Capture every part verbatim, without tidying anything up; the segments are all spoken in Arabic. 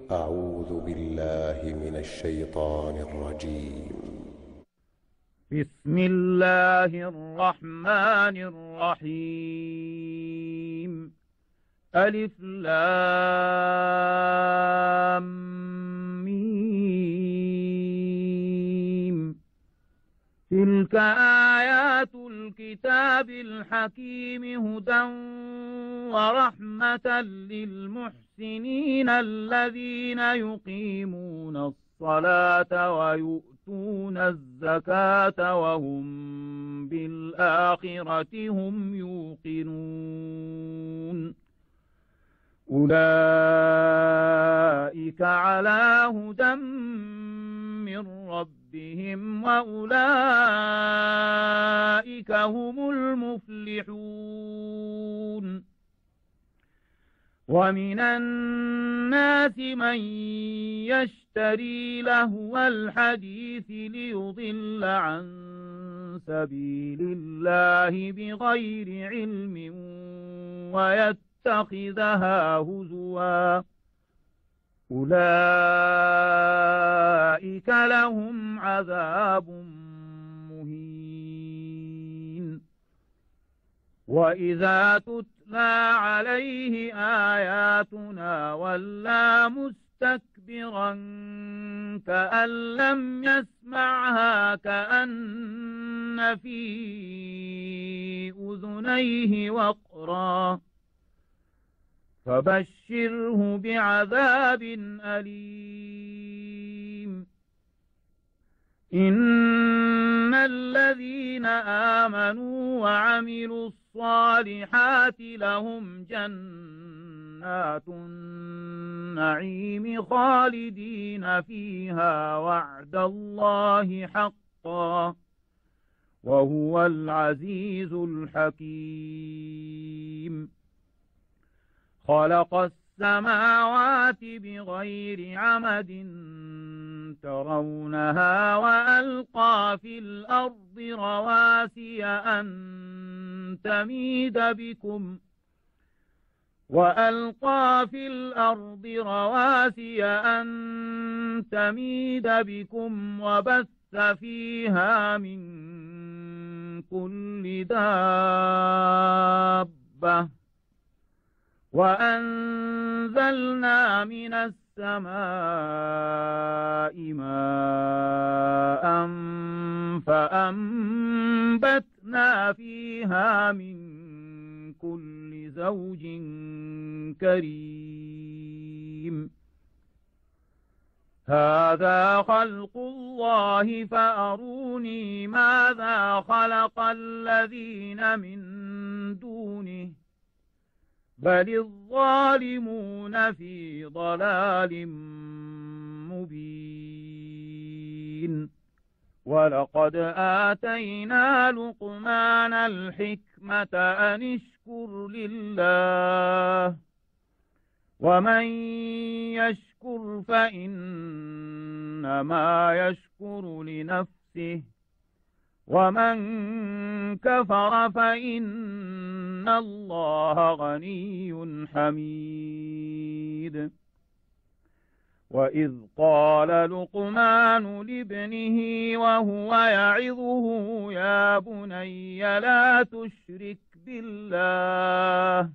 أعوذ بالله من الشيطان الرجيم. بسم الله الرحمن الرحيم. ألف لام ميم. تلك آيات الكتاب الحكيم هدى ورحمة للمحسنين الذين يقيمون الصلاة ويؤتون الزكاة وهم بالآخرة هم يوقنون. أولئك على هدى من ربهم وأولئك هم المفلحون. ومن الناس من يشتري لهو الحديث ليضل عن سبيل الله بغير علم ويتخذها هزوا. أولئك لهم عذاب مهين. وإذا تتلى عليه آياتنا ولى مستكبرا كأن لم يسمعها كأن في أذنيه وقرا فبشره بعذاب أليم. إن الذين آمنوا وعملوا الصالحات لهم جنات النعيم خالدين فيها وعد الله حقا وهو العزيز الحكيم. خلق السماوات بغير عمد ترونها وألقى في الأرض رواسي أن تميد بكم وألقى في الأرض رواسي أن تميد بكم وبث فيها من كل دابة وأنزلنا من السماء ماء فأنبتنا فيها من كل زوج كريم. هذا خلق الله فأروني ماذا خلق الذين من دونه بل الظالمون في ضلال مبين. ولقد آتينا لقمان الحكمة أن اشكر لله ومن يشكر فإنما يشكر لنفسه ومن كفر فإن الله غني حميد. وإذ قال لقمان لابنه وهو يعظه يا بني لا تشرك بالله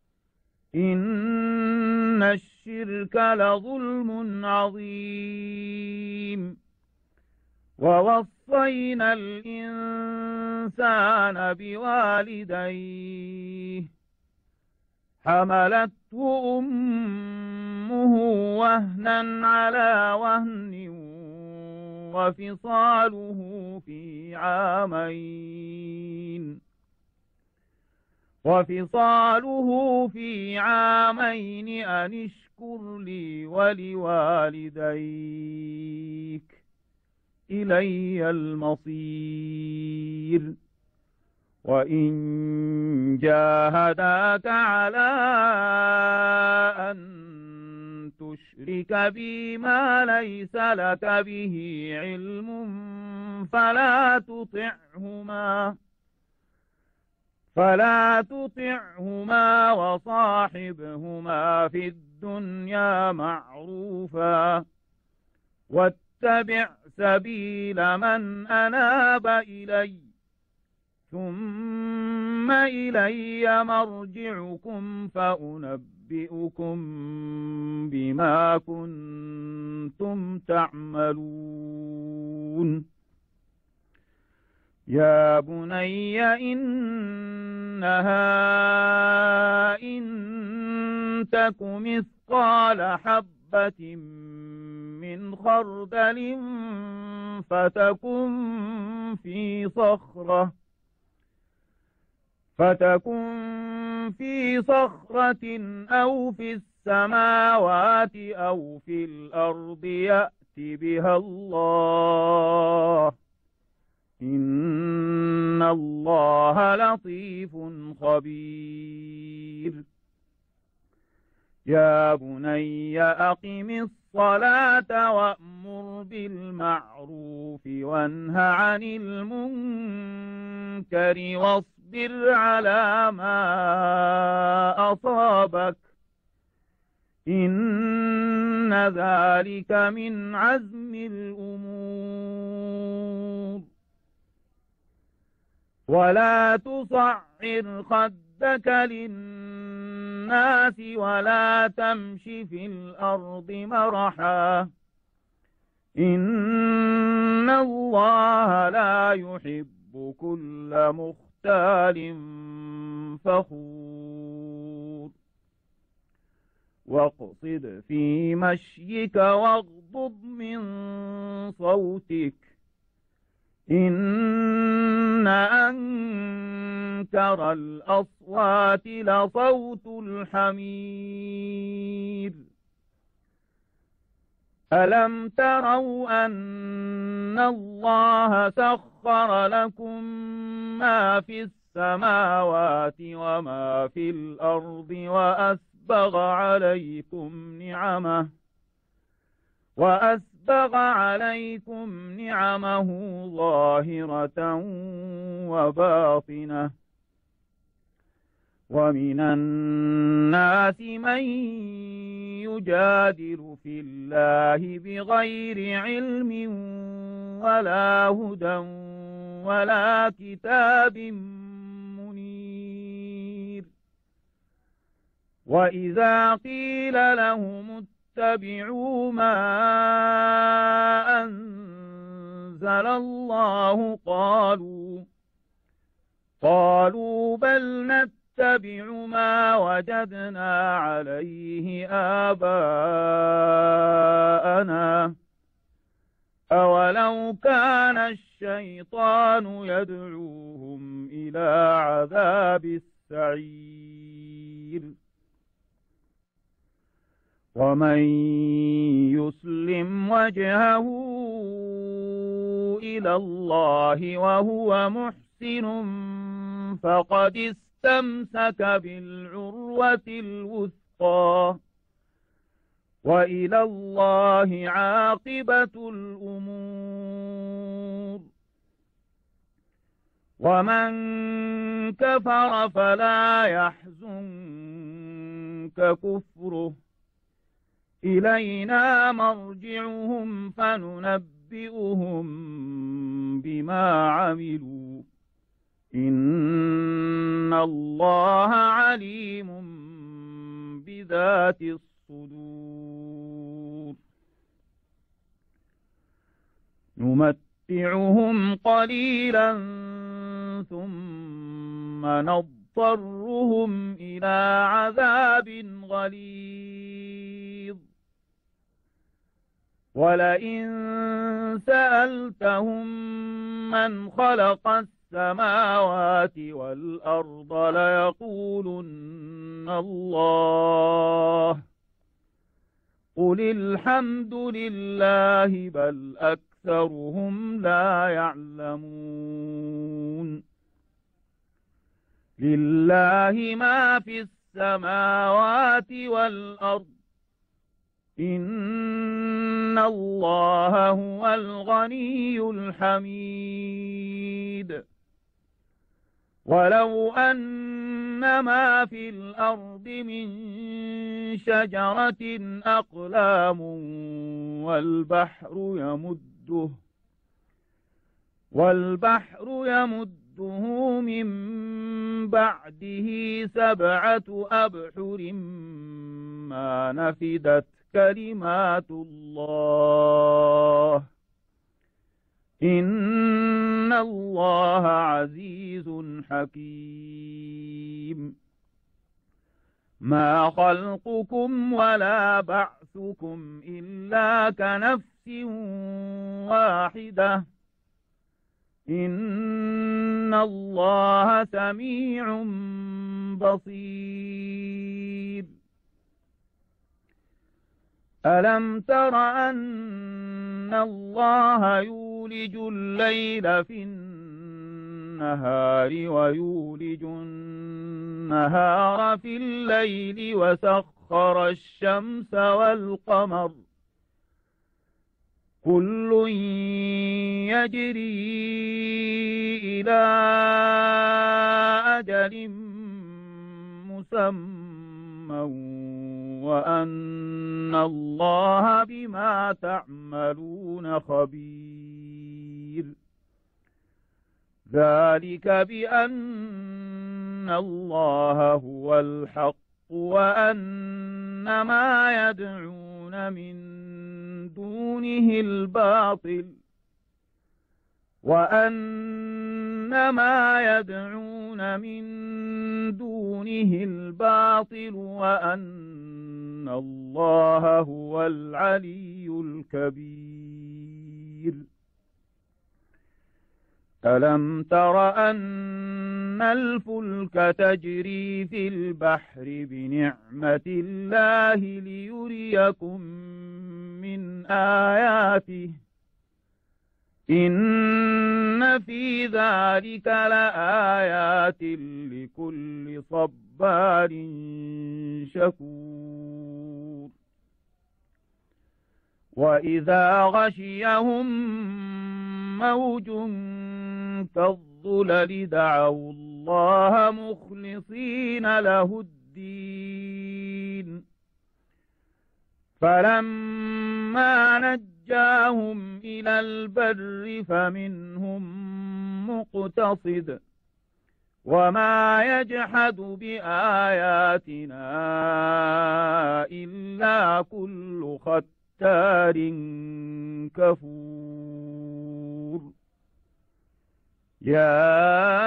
إن الشرك لظلم عظيم. ووصينا الإنسان بوالديه حملته أمه وهنا على وهن وفصاله في عامين وفصاله في عامين أن اشكر لي ولوالديك إلي المصير. وإن جاهداك على أن تشرك بي ما ليس لك به علم فلا تطعهما فلا تطعهما وصاحبهما في الدنيا معروفا واتبع سبيل من أناب إلي ثم إلي مرجعكم فأنبئكم بما كنتم تعملون يا بني إنها إن تك مثقال حبة من خردل فتكن في صخرة فتكن في صخرة أو في السماوات أو في الأرض يأت بها الله إن الله لطيف خبير يا بني أقم الصلاة وأمر بالمعروف وانه عن المنكر واصبر على ما أصابك إن ذلك من عزم الأمور ولا تصعر خدك للناس ولا تمش في الأرض مرحا إن الله لا يحب كل مختال فخور واقصد في مشيك واغضض من صوتك إن أنكر الأصوات لصوت الحمير ألم تروا أن الله سخر لكم ما في السماوات وما في الأرض وأسبغ عليكم نعمه وأسبغ عليكم نعمه ظاهرة وباطنة ومن الناس من يجادل في الله بغير علم ولا هدى ولا كتاب منير وإذا قيل لهم اتبعوا ما أنزل الله قالوا قالوا بل نتبع ما وجدنا عليه آباءنا أولو كان الشيطان يدعوهم إلى عذاب السعير ومن يسلم وجهه إلى الله وهو محسن فقد استمسك بالعروة الوثقى وإلى الله عاقبة الأمور ومن كفر فلا يحزنك كفره إلينا مرجعهم فننبئهم بما عملوا إن الله عليم بذات الصدور نمتعهم قليلا ثم نضطرهم إلى عذاب غليظ ولئن سألتهم من خلق السماوات والأرض ليقولن الله قل الحمد لله بل أكثرهم لا يعلمون لله ما في السماوات والأرض إن الله هو الغني الحميد ولو أن ما في الأرض من شجرة أقلام والبحر يمده والبحر يمده من بعده سبعة أبحر ما نفدت كلمات الله إن الله عزيز حكيم ما خلقكم ولا بعثكم إلا كنفس واحدة إن الله سميع بصير ألم تر أن الله يولج الليل في النهار ويولج النهار في الليل وسخر الشمس والقمر كل يجري إلى أجل مسمى وأن الله بما تعملون خبير ذلك بأن الله هو الحق وأن ما يدعون من دونه الباطل وأن ما يدعون من دونه الباطل وأن الله هو العلي الكبير ألم تر أن الفلك تجري في البحر بنعمة الله ليريكم من آياته إن في ذلك لآيات لكل صبار شكور وإذا غشيهم موج كالظلل دعوا الله مخلصين له الدين فلما نجاهم إلى البر فمنهم مقتصد وما يجحد بآياتنا إلا كل ختار كفور يا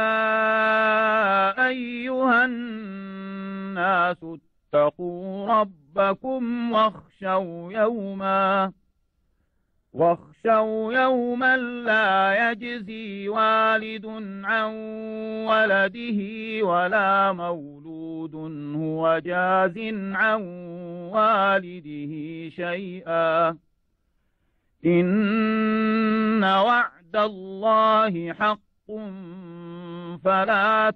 أيها الناس اتقوا ربكم واخشوا يوما واخشوا يوما لا يجزي والد عن ولده ولا مولود هو جاز عن والده شيئا إن وعد الله حق فلا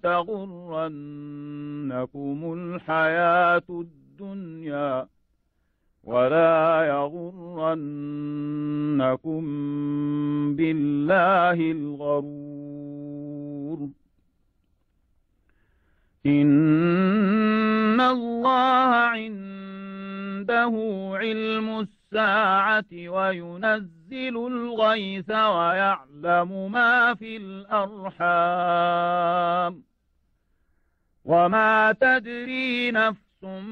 تغرنكم الحياة الدنيا ولا يغرنكم بالله الغرور إن الله عنده علم الساعة وينزل الغيث ويعلم ما في الأرحام وما تدري نفس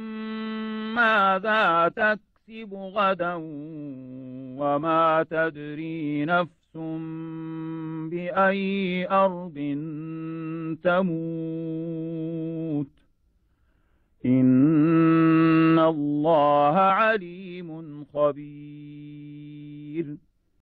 ماذا تكسب غدا وما تدري نفس بأي أرض تموت إن الله عليم خبير